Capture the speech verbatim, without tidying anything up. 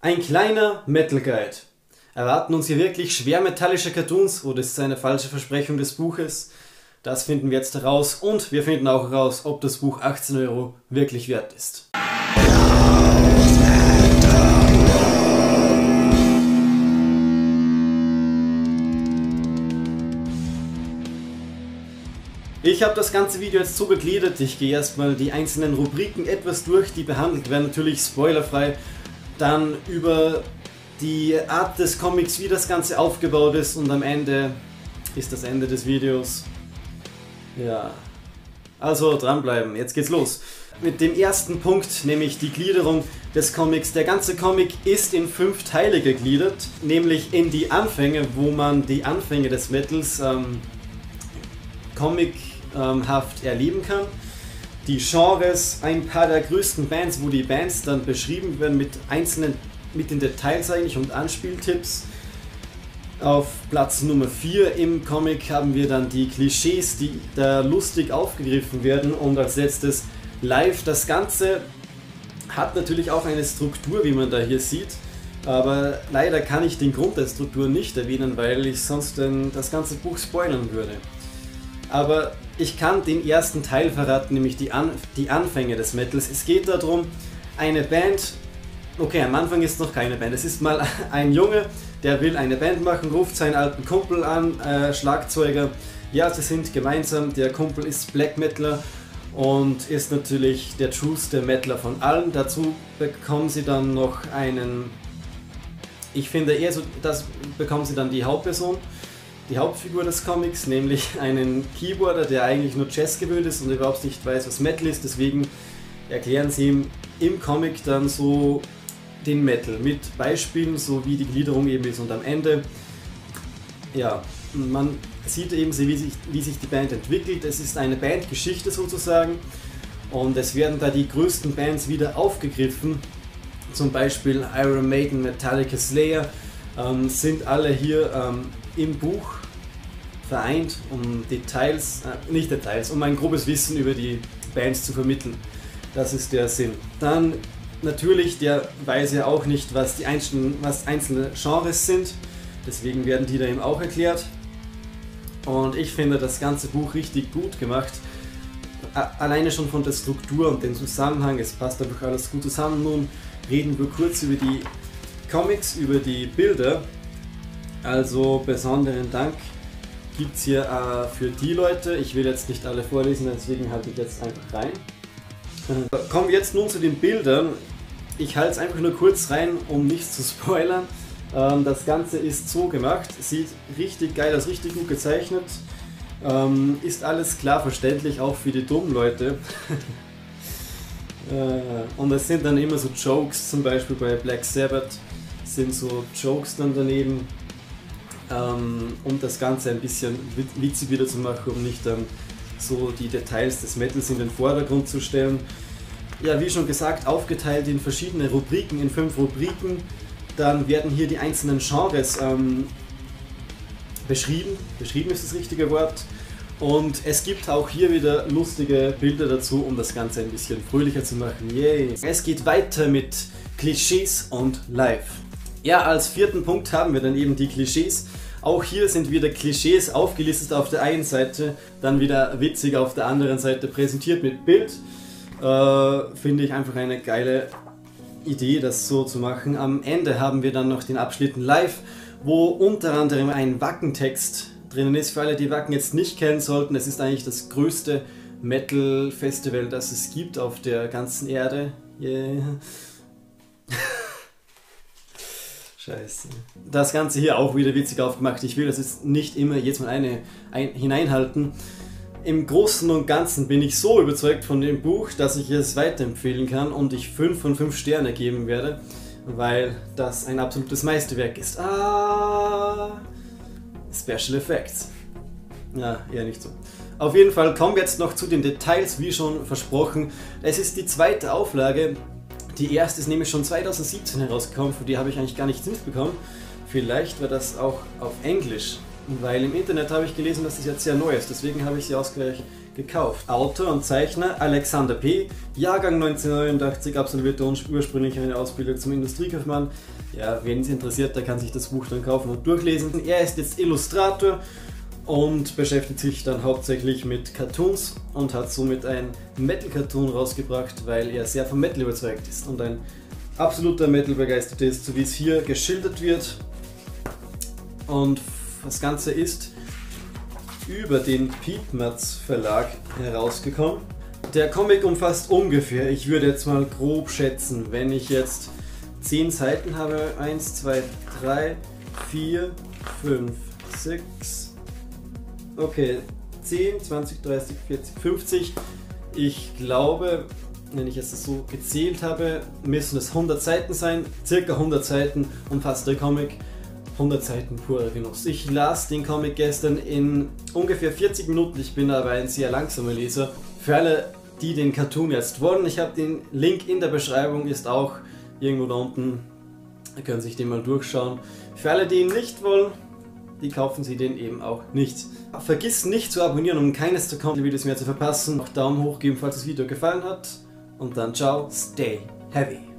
Ein kleiner Metal Guide. Erwarten uns hier wirklich schwermetallische Cartoons oder ist es eine falsche Versprechung des Buches? Das finden wir jetzt heraus und wir finden auch heraus, ob das Buch achtzehn Euro wirklich wert ist. Ich habe das ganze Video jetzt so gegliedert, ich gehe erstmal die einzelnen Rubriken etwas durch, die behandelt werden, natürlich spoilerfrei, dann über die Art des Comics, wie das Ganze aufgebaut ist und am Ende ist das Ende des Videos. Ja, also dranbleiben, jetzt geht's los. Mit dem ersten Punkt, nämlich die Gliederung des Comics. Der ganze Comic ist in fünf Teile gegliedert, nämlich in die Anfänge, wo man die Anfänge des Metals ähm, comichaft erleben kann. Die Genres, ein paar der größten Bands, wo die Bands dann beschrieben werden mit einzelnen, mit den Details eigentlich und Anspieltipps. Auf Platz Nummer vier im Comic haben wir dann die Klischees, die da lustig aufgegriffen werden, und als letztes live. Das Ganze hat natürlich auch eine Struktur, wie man da hier sieht, aber leider kann ich den Grund der Struktur nicht erwähnen, weil ich sonst ähm, das ganze Buch spoilern würde. Aber ich kann den ersten Teil verraten, nämlich die, An die Anfänge des Metals. Es geht darum, eine Band, okay, am Anfang ist noch keine Band, es ist mal ein Junge, der will eine Band machen, ruft seinen alten Kumpel an, äh, Schlagzeuger. Ja, sie sind gemeinsam, der Kumpel ist Black Metaler und ist natürlich der trueste Metaler von allen. Dazu bekommen sie dann noch einen, ich finde eher so, das bekommen sie dann die Hauptperson, die Hauptfigur des Comics, nämlich einen Keyboarder, der eigentlich nur Jazz gewöhnt ist und überhaupt nicht weiß, was Metal ist. Deswegen erklären sie ihm im Comic dann so den Metal mit Beispielen, so wie die Gliederung eben ist, und am Ende, ja, man sieht eben, wie sich, wie sich die Band entwickelt. Es ist eine Bandgeschichte sozusagen und es werden da die größten Bands wieder aufgegriffen, zum Beispiel Iron Maiden, Metallica, Slayer, ähm, sind alle hier ähm, im Buch vereint, um Details, äh, nicht Details, um ein grobes Wissen über die Bands zu vermitteln. Das ist der Sinn. Dann natürlich, der weiß ja auch nicht, was die einzelnen, was einzelne Genres sind, deswegen werden die da eben auch erklärt. Und ich finde das ganze Buch richtig gut gemacht. Alleine schon von der Struktur und dem Zusammenhang, es passt einfach alles gut zusammen. Nun reden wir kurz über die Comics, über die Bilder. Also besonderen Dank gibt es hier äh, für die Leute. Ich will jetzt nicht alle vorlesen, deswegen halte ich jetzt einfach rein. Äh, kommen wir jetzt nun zu den Bildern. Ich halte es einfach nur kurz rein, um nichts zu spoilern. Ähm, das Ganze ist so gemacht, sieht richtig geil aus, richtig gut gezeichnet. Ähm, ist alles klar verständlich, auch für die dummen Leute. äh, und es sind dann immer so Jokes, zum Beispiel bei Black Sabbath sind so Jokes dann daneben. Ähm, um das Ganze ein bisschen witzig wieder zu machen, um nicht dann so die Details des Metals in den Vordergrund zu stellen. Ja, wie schon gesagt, aufgeteilt in verschiedene Rubriken, in fünf Rubriken. Dann werden hier die einzelnen Genres ähm, beschrieben. Beschrieben ist das richtige Wort. Und es gibt auch hier wieder lustige Bilder dazu, um das Ganze ein bisschen fröhlicher zu machen. Yay! Es geht weiter mit Klischees und Live. Ja, als vierten Punkt haben wir dann eben die Klischees. Auch hier sind wieder Klischees aufgelistet auf der einen Seite, dann wieder witzig auf der anderen Seite präsentiert mit Bild. Äh, finde ich einfach eine geile Idee, das so zu machen. Am Ende haben wir dann noch den Abschnitt Live, wo unter anderem ein Wacken-Text drinnen ist. Für alle, die Wacken jetzt nicht kennen sollten, es ist eigentlich das größte Metal-Festival, das es gibt auf der ganzen Erde. Yeah. Scheiße. Das Ganze hier auch wieder witzig aufgemacht. Ich will das jetzt nicht immer jetzt mal eine ein, hineinhalten. Im Großen und Ganzen bin ich so überzeugt von dem Buch, dass ich es weiterempfehlen kann und ich fünf von fünf Sterne geben werde, weil das ein absolutes Meisterwerk ist. Ah, Special Effects. Ja, eher nicht so. Auf jeden Fall kommen wir jetzt noch zu den Details, wie schon versprochen. Es ist die zweite Auflage. Die erste ist nämlich schon zweitausendsiebzehn herausgekommen, für die habe ich eigentlich gar nichts mitbekommen. Vielleicht war das auch auf Englisch, weil im Internet habe ich gelesen, dass das jetzt sehr neu ist, deswegen habe ich sie ausgleich gekauft. Autor und Zeichner Alexander P., Jahrgang neunzehnhundertneunundachtzig, absolvierte ursprünglich eine Ausbildung zum Industriekaufmann. Ja, wen es interessiert, der kann sich das Buch dann kaufen und durchlesen. Er ist jetzt Illustrator und beschäftigt sich dann hauptsächlich mit Cartoons und hat somit ein Metal-Cartoon rausgebracht, weil er sehr vom Metal überzeugt ist und ein absoluter Metal-Begeisterter ist, so wie es hier geschildert wird. Und das Ganze ist über den Piepmatz Verlag herausgekommen. Der Comic umfasst ungefähr, ich würde jetzt mal grob schätzen, wenn ich jetzt zehn Seiten habe, eins, zwei, drei, vier, fünf, sechs, okay, zehn, zwanzig, dreißig, vierzig, fünfzig. Ich glaube, wenn ich jetzt so gezählt habe, müssen es hundert Seiten sein, circa hundert Seiten umfasst der Comic. hundert Seiten purer Genuss. Ich las den Comic gestern in ungefähr vierzig Minuten, ich bin aber ein sehr langsamer Leser. Für alle, die den Cartoon jetzt wollen, ich habe den Link in der Beschreibung, ist auch irgendwo da unten, da können Sie sich den mal durchschauen. Für alle, die ihn nicht wollen, die kaufen Sie den eben auch nicht. Vergiss nicht zu abonnieren, um keines der kommenden Videos mehr zu verpassen. Auch Daumen hoch geben, falls das Video gefallen hat. Und dann ciao, stay heavy.